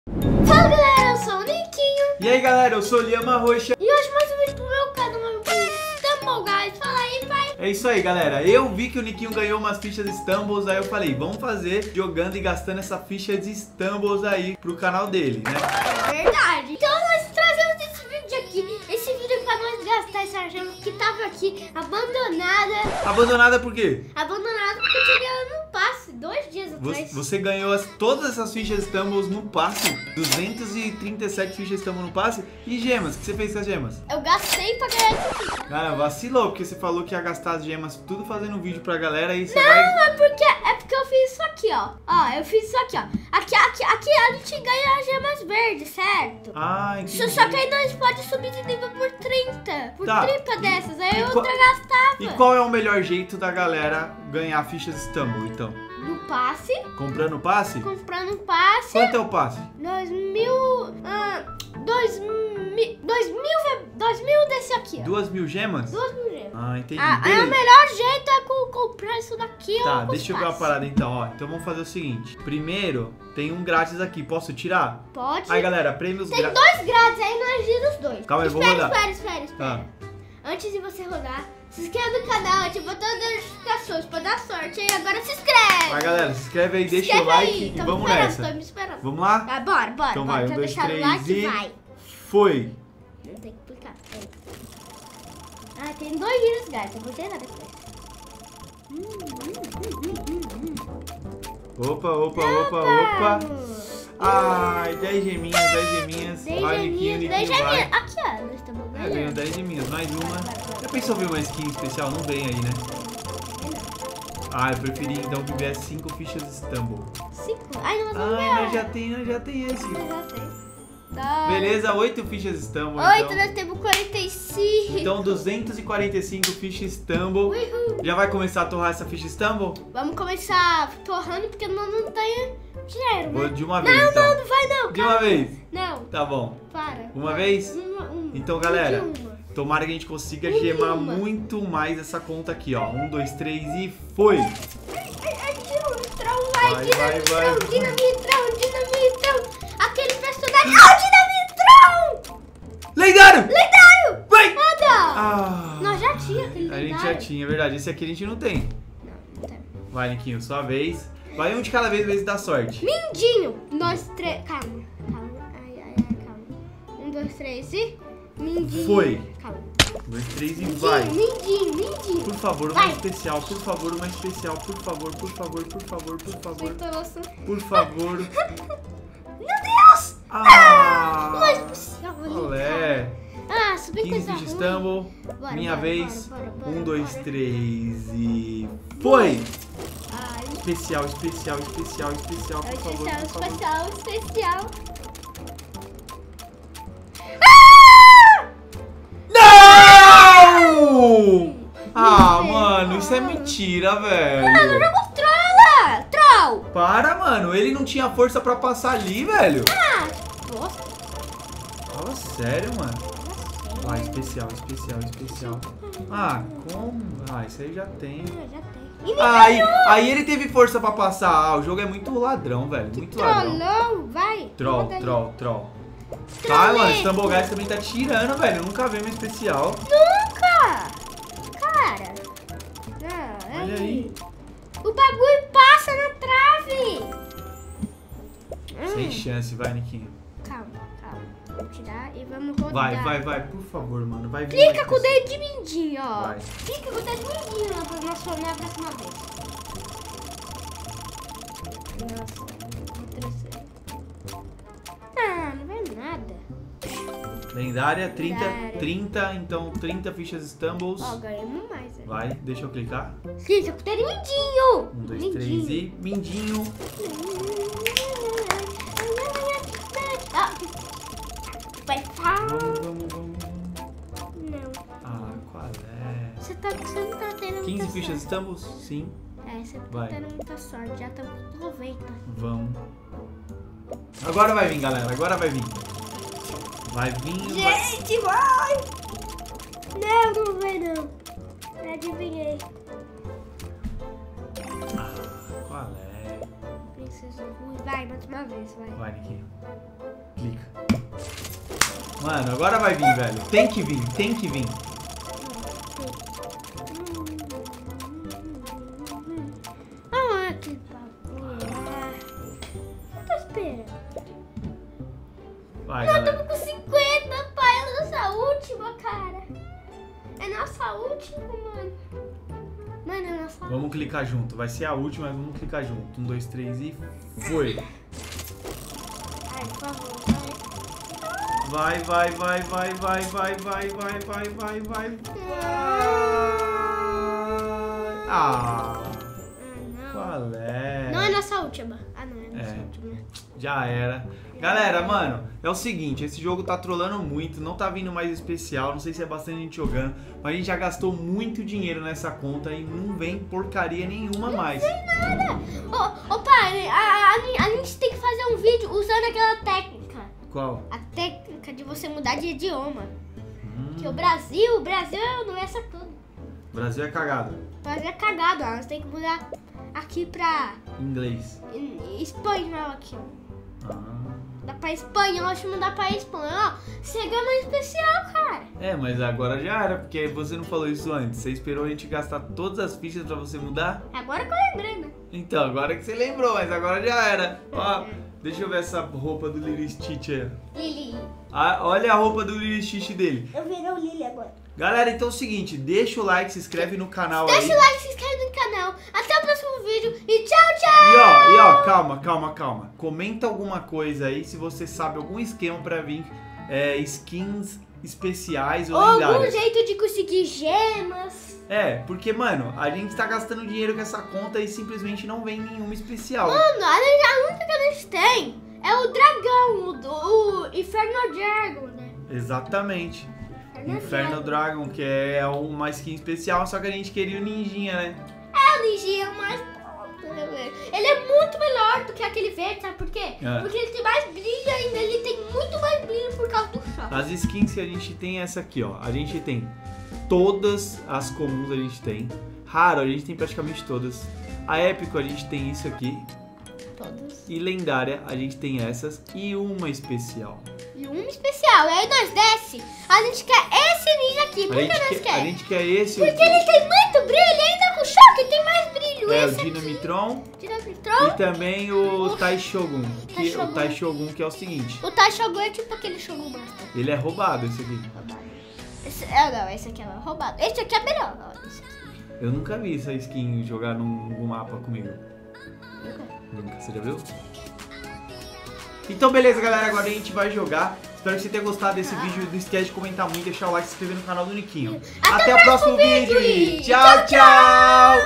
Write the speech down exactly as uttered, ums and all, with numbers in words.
Fala galera, eu sou o Niquinho. E aí galera, eu sou o Lhama Roxa. E hoje mais um vídeo pro meu canal, Stumble Guys. Fala aí, pai. É isso aí galera, eu vi que o Niquinho ganhou umas fichas Stumbles, aí eu falei, vamos fazer jogando e gastando essa ficha de Stumbles aí pro canal dele, né? Verdade. Então nós trazemos esse vídeo aqui, esse vídeo pra nós gastar essa gema que tava aqui abandonada. Abandonada por quê? Abandonada porque eu tinha ganhado no passe, dois dias Você, atrás. você ganhou as, todas essas fichas Stumbles no passe, duzentas e trinta e sete fichas Stumbles no passe. E gemas, o que você fez com as gemas? Eu gastei pra ganhar esse vídeo. Ah, vacilou, porque você falou que ia gastar as gemas tudo fazendo um vídeo pra galera e você Não, vai... é porque, é porque eu fiz isso aqui, ó. Ó, eu fiz isso aqui, ó. Aqui, aqui, aqui a gente ganha as gemas verdes, certo? Ah, entendi. Só, só que aí nós pode subir de nível por trinta. Por Tá. trinta dessas. Aí E eu qual- outra gastava. E qual é o melhor jeito da galera ganhar fichas Stumble, então? No passe, Comprando o passe? comprando um passe. Quanto é o passe? Dois mil. Ah, dois mil. Dois mil, dois mil desse aqui, ó. Duas mil gemas? Duas mil gemas. Ah, entendi. Ah, aí Beleza. o melhor jeito é co- comprar isso daqui, ó. Tá, com os deixa eu ver uma passes. parada então, ó. Então vamos fazer o seguinte. Primeiro, tem um grátis aqui. Posso tirar? Pode. Aí, galera, prêmios Tem grátis. dois grátis aí, nós gira os dois. Calma aí, vou espera, rodar. espera, espera, espera. Antes de você rodar, se inscreve no canal, ativa todas as notificações pra dar sorte. E agora se inscreve. Vai, galera, se inscreve aí, Se deixa o inscreve like aí. e Tô vamos me esperando, nessa. Tô me esperando. Vamos lá? Vai, bora, bora. Então bora. vai, um, Pra dois, deixar o três like, e- vai. Foi. Não tem que clicar. Peraí. Ah, tem dois giros, guys. Eu vou zerar depois. Hum, hum, hum, hum, hum. Opa, opa, opa, opa. Ai, dez geminhas, dez geminhas. Dez Vai, Niquinho, geminhas, dez Niquinho, vai. geminhas. Aqui, ó. Nós estamos É, ganhou ganhando. dez geminhas, mais uma. Vai, vai, vai. Já pensou ver uma skin especial? Não vem aí, né? Ah, eu preferi então que viesse cinco fichas Stumble. Cinco. Ai, nós vamos Ah, ganhar. nós já tem, nós já tem esse. Eu já sei. Dá. Beleza, oito fichas Stumble. Oito, então. nós temos quarenta e cinco. Então duzentas e quarenta e cinco fichas Stumble. Uhul. Já vai começar a torrar essa ficha Stumble? Vamos começar torrando porque nós não tem dinheiro, Vou né? de uma vez Não, então. não, não vai não. De uma vez? Não, Tá bom. para. Uma vez? Uma, uma. Então, galera, De uma. tomara que a gente consiga Uma. gemar muito mais essa conta aqui, ó. Um, dois, três e foi! Ai, ai, dinamitrão, vai, Vai, dinamitrão, vai, vai. dinamitrão, dinamitrão. Aquele personagem. Ah, dinamitrão! Lendário! Lendário! Vai! Nada! Ah, Nós já tinha aquele a gente lendário. já tinha, é verdade. Esse aqui a gente não tem. Não, não tem. Vai, Niquinho, sua vez. Vai um de cada vez, vezes dá sorte. Mindinho. Nós três. Calma, calma. Ai, ai, ai, calma. Um, dois, três e. Mindinho. Foi. Calma. Um, dois, três e Mindinho, vai. mindinho, mindinho. Por favor, uma Vai. especial, por favor, uma especial, por favor, por favor, por favor, por favor, Acertou nosso. por favor. Meu Deus! Ah! Uma especial ali. Olé! Ah, subi quinze coisa fichas ruim. Stumble. Bora, Minha bora, vez. bora, bora, bora, Um, dois, bora. três e foi! Ai, Especial, especial, especial, especial, é por favor, especial, por favor. especial, especial. Não! Ah, mano, isso é mentira, Mano, velho. jogou trolla! Troll! Para, mano, ele não tinha força pra passar ali, velho. Ah, nossa. Fala sério, mano. Ah, especial, especial, especial. Ah, como? Ah, isso aí já tem. Ah, já tem. E me Aí, ganhou! aí ele teve força pra passar. Ah, o jogo é muito ladrão, velho. Muito ladrão. Trollou, vai. Troll, Bota aí. troll, troll. Trollei. Ai, mano, esse Stumble Guys também tá tirando, velho. Eu nunca vi uma especial. Nunca! Cara! Não, Olha aí. O bagulho passa na trave! Sem Hum, chance, vai, Niquinho. Calma, calma. Vamos tirar e vamos rodar. Vai, vai, vai, por favor, mano. Vai vir Clica mais com o especial. dedo de mindinho, ó. Vai. Clica com o dedo de mindinho ó, pra nossa na próxima vez. Nossa, interessante. Ah, não vai nada. Lendária, trinta, Lendária. trinta, então trinta fichas Stumbles. Ó, ganhamos mais. né? Vai, deixa eu clicar. Clica com o dedo de mindinho. Um, dois, Mindinho. três e mindinho. Ah, vai falar. Vamos, vamos, vamos. Não. Ah, qual é? Você, tá, você não tá tendo quinze muita fichas sorte. Stumbles? Sim. É, você não Vai. tá tendo muita sorte. Já estamos com noventa. Vamos. Agora vai vir, galera. Agora vai vir. Vai vir. Vai... Gente, vai! Não, não vai não. Adivinhei. Ah, qual é? Vocês são ruins. Vai, mais uma vez, vai. Vai, Niquinho. Clica. Mano, agora vai vir, velho. Tem que vir, tem que vir. Ah, que bagulho. Eu tô esperando. Vai, Nós galera. estamos com cinquenta, pai. É a nossa última, cara. É nossa última, mano. Mano, é nossa última. Vamos clicar junto. Vai ser a última, mas vamos clicar junto. Um, dois, três e foi. Ai, por favor, Vai, vai. vai, vai, vai, vai, vai, vai, vai, vai, vai, vai, vai. Ah, Ah, não. qual é? Não é nossa última. Ah, não, é nossa É. última. Já era. Galera, mano, é o seguinte, esse jogo tá trolando muito, não tá vindo mais especial, não sei se é bastante gente jogando, mas a gente já gastou muito dinheiro nessa conta e não vem porcaria nenhuma mais. Ô, ô pai, a, a, a gente tem que fazer um vídeo usando aquela técnica. Qual? A técnica de você mudar de idioma. Hum, Que o Brasil, o Brasil não é essa tudo. Brasil é cagado. O Brasil é cagado, ó. Nós tem que mudar aqui pra Inglês. em- espanhol aqui, ó. Ah. Dá pra espanhol, deixa eu mudar pra espanhol. Chega mais especial, cara. É, mas agora já era, porque você não falou isso antes. Você esperou a gente gastar todas as fichas pra você mudar? Agora que eu lembrei, né? Então, agora que você lembrou, mas agora já era. Ó, deixa eu ver essa roupa do Lilo Stitch aí. Lili. Ah, olha a roupa do Lilo Stitch dele. Eu virei o Lili agora. Galera, então é o seguinte, deixa o like, se inscreve no canal aí. Deixa o like, se inscreve no canal. Até o próximo vídeo e tchau, tchau. E ó, e ó, calma, calma, calma. Comenta alguma coisa aí se você sabe algum esquema pra vir é, skins especiais ou Ou algum lendárias. jeito de conseguir gemas. É, porque, mano, a gente tá gastando dinheiro com essa conta e simplesmente não vem nenhuma especial. Mano, a, gente- a única que a gente tem é o dragão, o, do- o Inferno Dragon, né? Exatamente. Inferno Inferno Dragon, que é uma skin especial, só que a gente queria o ninjinha, né? É o Ligia, mas ele é muito melhor do que aquele verde, sabe por quê? É. Porque ele tem mais brilho ainda, ele tem muito mais brilho por causa do choque. As skins que a gente tem é essa aqui, ó. A gente tem todas as comuns, a gente tem. Raro, a gente tem praticamente todas. A épico, a gente tem isso aqui. Todos. E lendária, a gente tem essas. E uma especial. E um especial, e aí nós desce, a gente quer esse ninja aqui, por A que gente, nós quer, a quer? gente quer esse. Porque ele tem muito brilho, e ainda com choque tem mais brilho. É o esse Dinamitron aqui, Dinamitron. e também o Tai Shogun. Que, Tai o Tai Shogun, que é o seguinte. O Tai Shogun é tipo aquele Shogun Master. Ele é roubado, esse aqui. Esse, é, não, esse aqui é roubado. Esse aqui é melhor. Ó, esse aqui. Eu nunca vi essa skin jogar num, num mapa comigo. Nunca. Nunca, você já viu? Então beleza, galera, agora a gente vai jogar. Espero que você tenha gostado desse vídeo. Não esquece de comentar muito, deixar o like e se inscrever no canal do Niquinho. Até Até o o próximo próximo vídeo vídeo e e tchau, tchau, tchau!